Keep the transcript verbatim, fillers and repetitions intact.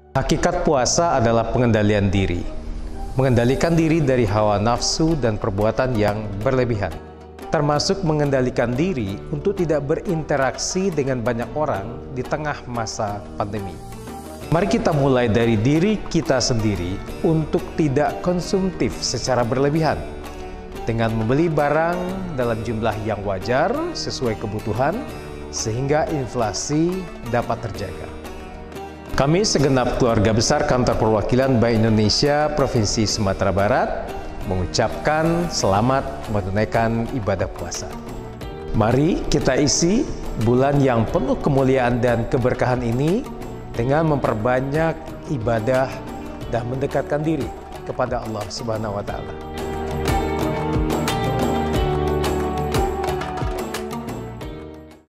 Hakikat puasa adalah pengendalian diri. Mengendalikan diri dari hawa nafsu dan perbuatan yang berlebihan. Termasuk mengendalikan diri untuk tidak berinteraksi dengan banyak orang di tengah masa pandemi. Mari kita mulai dari diri kita sendiri untuk tidak konsumtif secara berlebihan. Dengan membeli barang dalam jumlah yang wajar sesuai kebutuhan, sehingga inflasi dapat terjaga. Kami segenap keluarga besar Kantor Perwakilan Bank Indonesia Provinsi Sumatera Barat mengucapkan selamat menunaikan ibadah puasa. Mari kita isi bulan yang penuh kemuliaan dan keberkahan ini dengan memperbanyak ibadah dan mendekatkan diri kepada Allah Subhanahu wa Ta'ala.